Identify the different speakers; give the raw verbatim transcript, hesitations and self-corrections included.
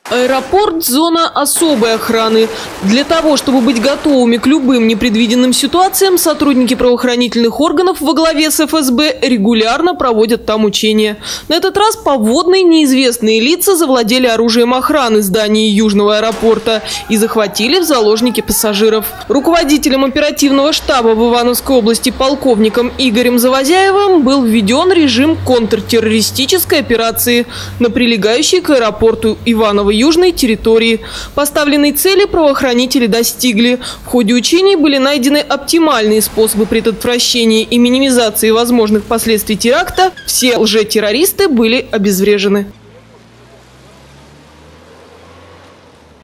Speaker 1: Аэропорт – зона особой охраны. Для того, чтобы быть готовыми к любым непредвиденным ситуациям, сотрудники правоохранительных органов во главе с эф эс бэ регулярно проводят там учения. На этот раз поводные неизвестные лица завладели оружием охраны здания Южного аэропорта и захватили в заложники пассажиров. Руководителем оперативного штаба в Ивановской области полковником Игорем Завозяевым был введен режим контртеррористической операции на прилегающей к аэропорту Иваново южной территории. Поставленной цели правоохранители достигли. В ходе учений были найдены оптимальные способы предотвращения и минимизации возможных последствий теракта. Все лжетеррористы были обезврежены.